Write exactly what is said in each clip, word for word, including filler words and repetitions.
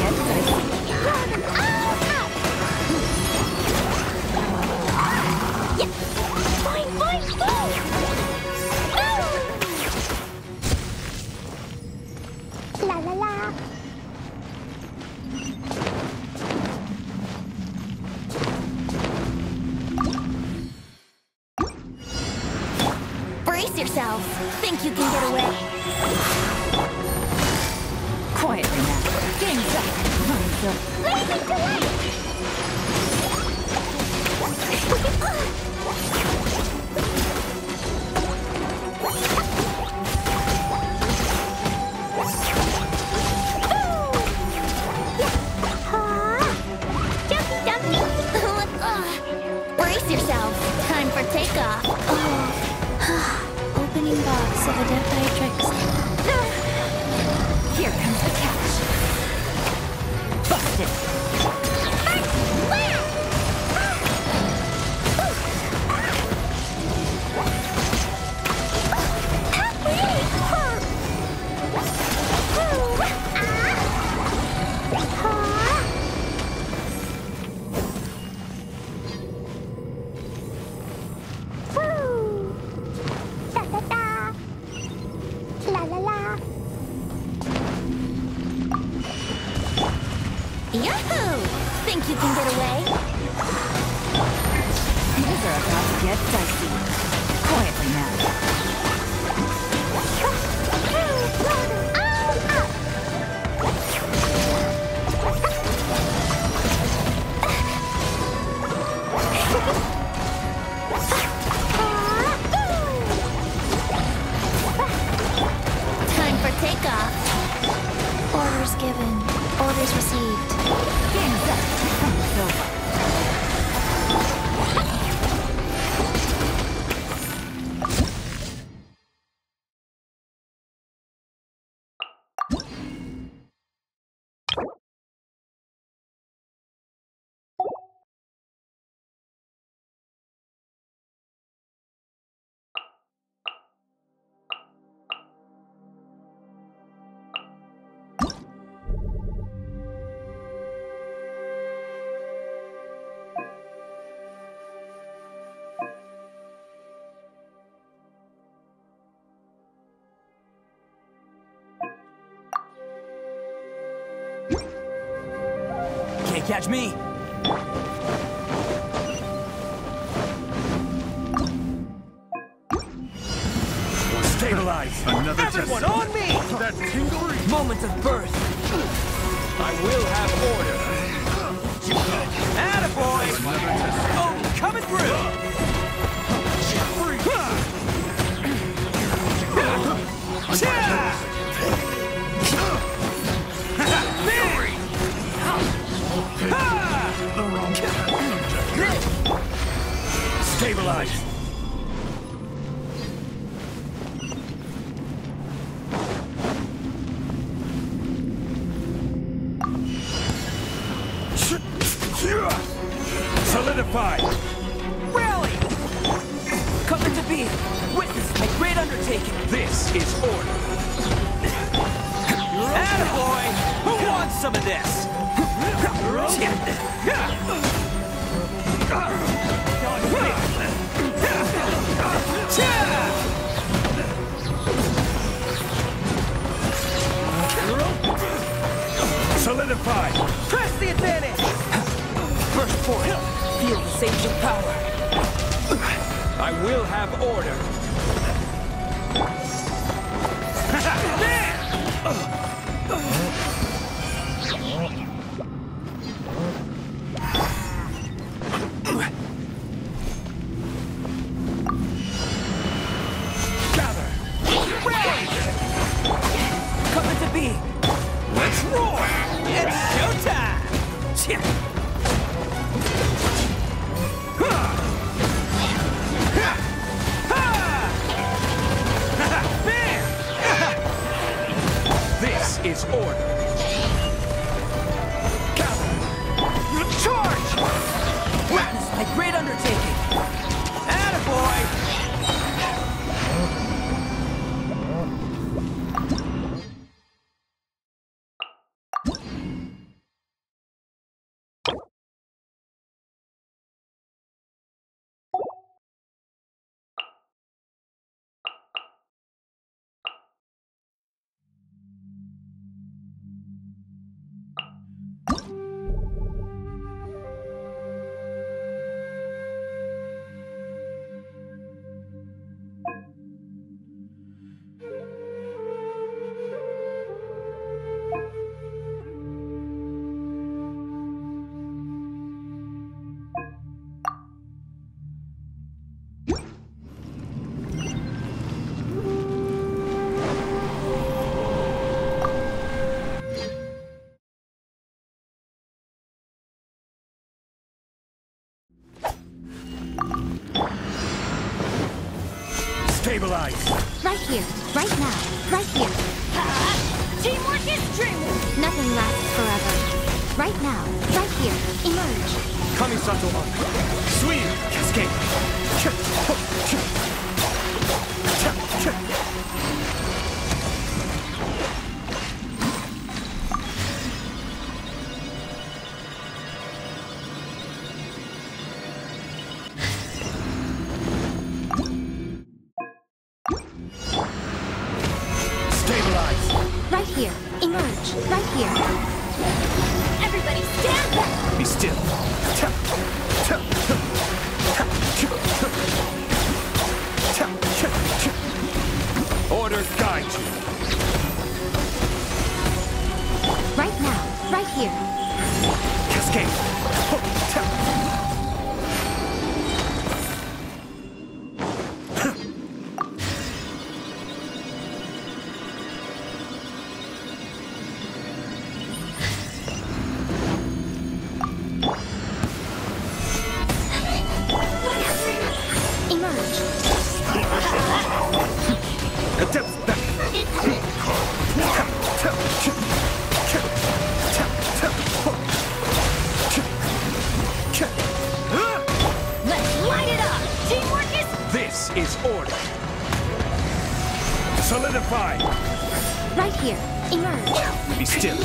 get dicey. Yeah. Boing, boing, boing. La la la. Brace yourself. Think you can get away? Quietly now. Game's up. Blazing delight! Jumpy, jumpy! Brace yourself. Time for takeoff. Oh. Opening box of Adeptitrix. Here comes the catch. Busted. Yahoo! Think you can get away? Things are about to get dicey. Quietly now. Time for takeoff. Orders given. Orders received. Game's up. It's over. Can't catch me. Stabilize. Another Everyone test. on me! That tingle. Moment of birth. I will have order. Attaboy! Oh, coming through! Stabilize. Solidify. Rally! Coming to be. Witness my great undertaking. This is order. Attaboy! Who wants some of this? Solidify. Press the advantage! First point. Feel the sage of power. I will have order. Gather. Coming to be. Let's roar! It's showtime! This is order. Gather. Charge! Witness my great undertaking. Attaboy! Stabilize. Right here, right now, right here. Teamwork is dreamwork. Nothing lasts forever. Right now, right here, emerge. Kamisato on. Sweep. Cascade. Stabilize. Right here, emerge. Right here. Everybody stand back. Be still. Order guide you. Right now, right here. Cascade. Emerge. Attempts back. Let's light it up. Teamwork is... This is order. Solidify. Right here, emerge. Be still.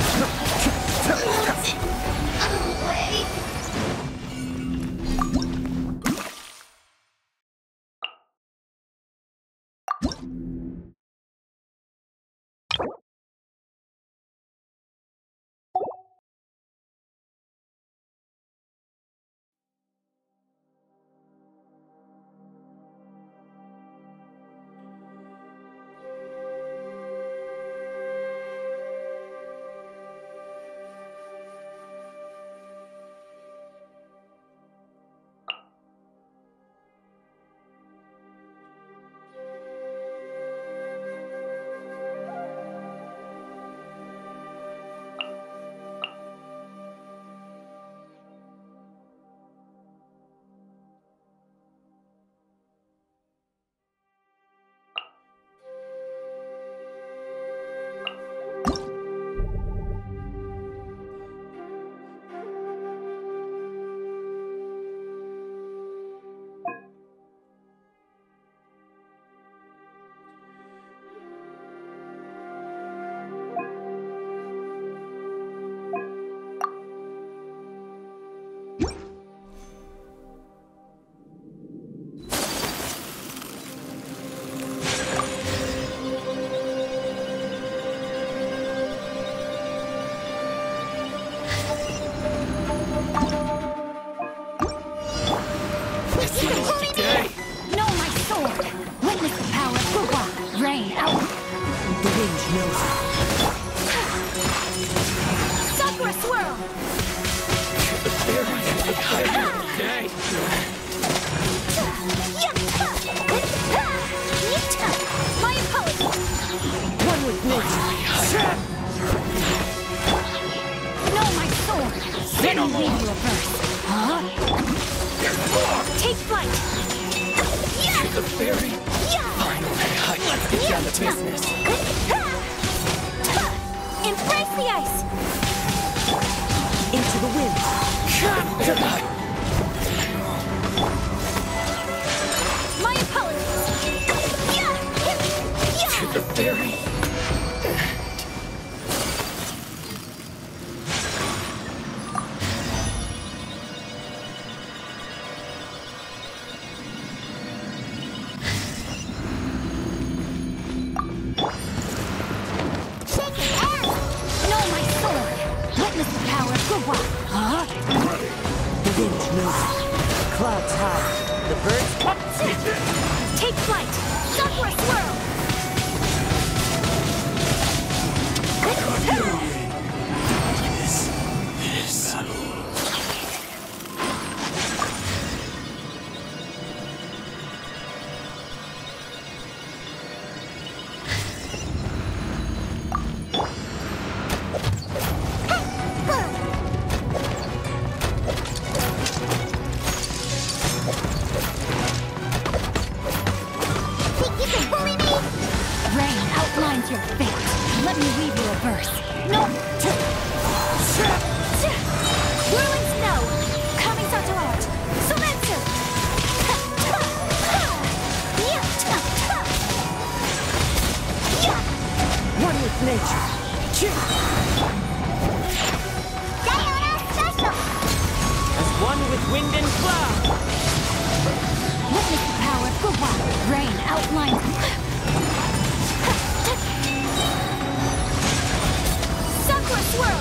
Know my sword. Witness the power of Guile. Rain out. The wind knows it. Sakura swirl. Okay. My apologies. One with nature. Know my sword. Then I'll leave you a verse. Huh? Take flight. The fairy. Finally, let's get down to business. Embrace the ice. Into the wind. My apologies. To the fairy. Know my sword. Witness the power of Guile. Huh? The wind knows it. Clouds high. The birds up. Take flight. Sakura swirl. This is Take cloud! Witness the power of Guile. Rain outlines. Sakura swirl.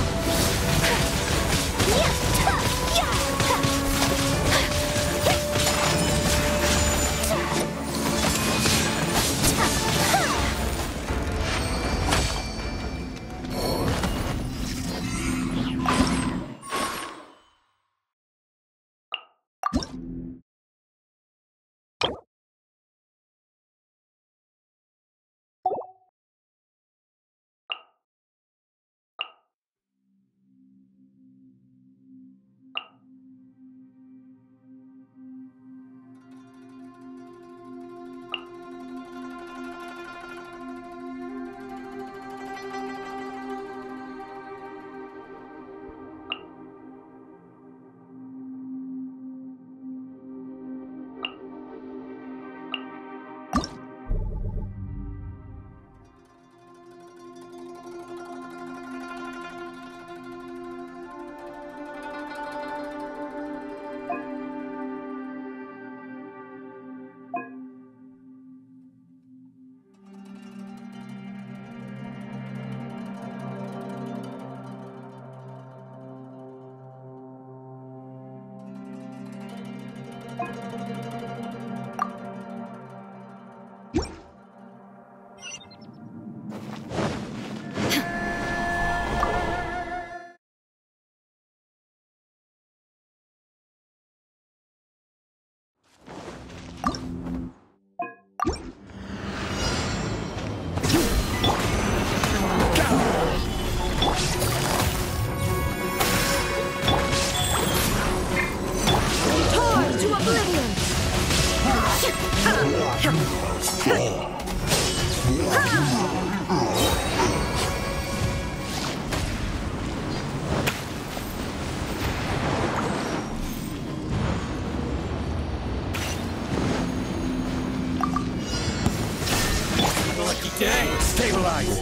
Dang, stabilize!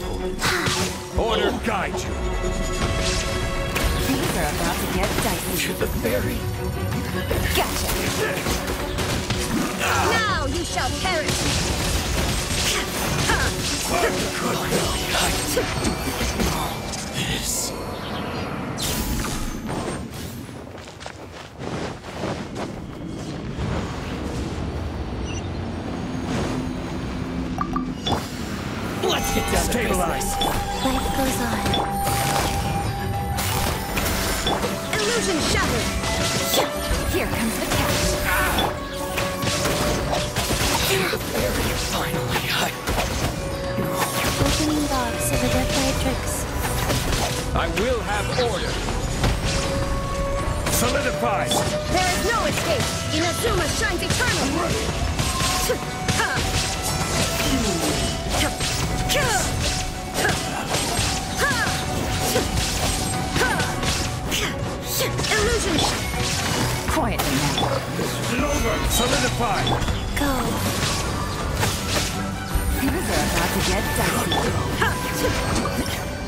Order guide you! Things are about to get dicey. To the ferry! Gotcha! Now you shall perish! This... Let's get down to Stabilize. Life goes on. Illusion shattered! Here comes the catch! Finally, I... Opening box of Adeptitrix. I will have order! Solidify! There is no escape! Inazuma shines eternal! Illusion! Quietly now. Solidify! Go. Things are about to get dicey.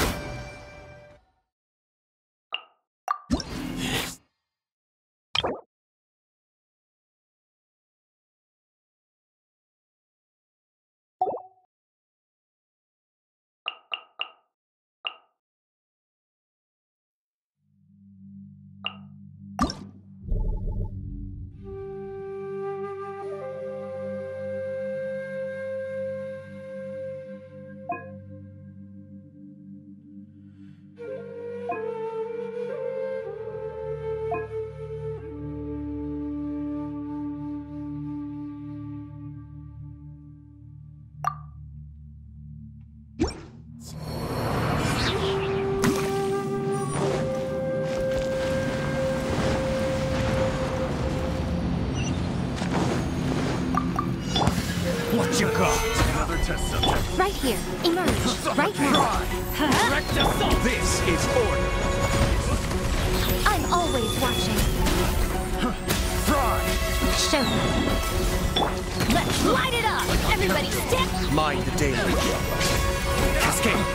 What you got? Another test subject. Right here. Emerge. Right now. Direct assault! This is order. I'm always watching. Fry! Show me. Let's light it up! Everybody stick! Mind the daily. Cascade.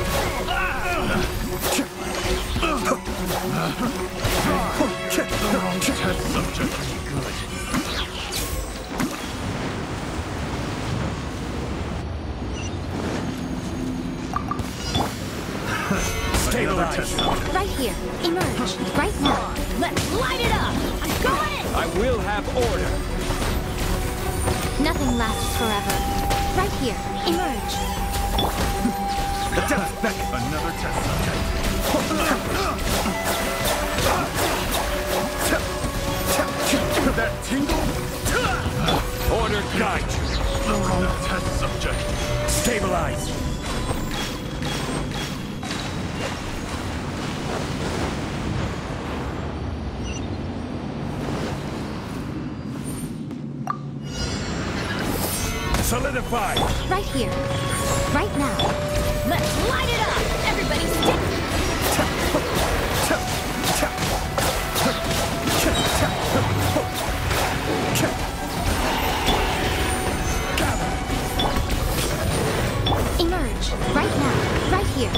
Wrong test subject. here. Emerge. Right now. Let's light it up! I'm going in! I will have order. Nothing lasts forever. Right here. Emerge. The depth beckon. Another test subject. That tingle? Order guide you. The wrong test subject. Stabilize. Solidify. Right here. Right now. Let's light it up! Everybody stick! Emerge. Right now. Right here.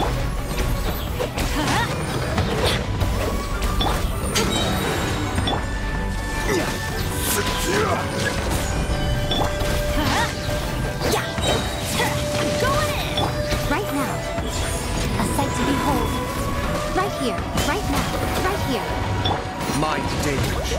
Going in! Right now. A sight to behold. Right here. Right now. Right here. Mind damage.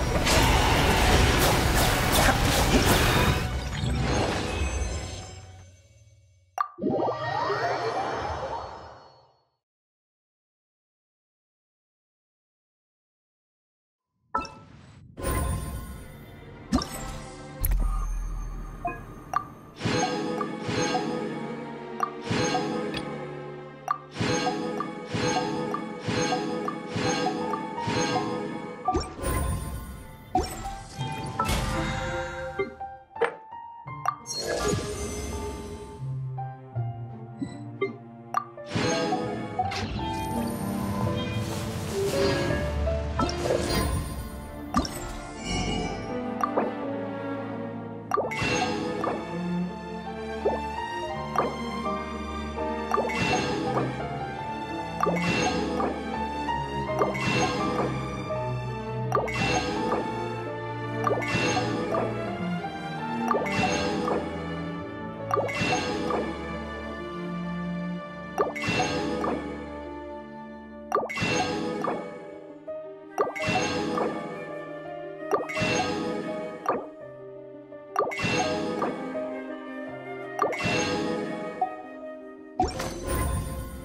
You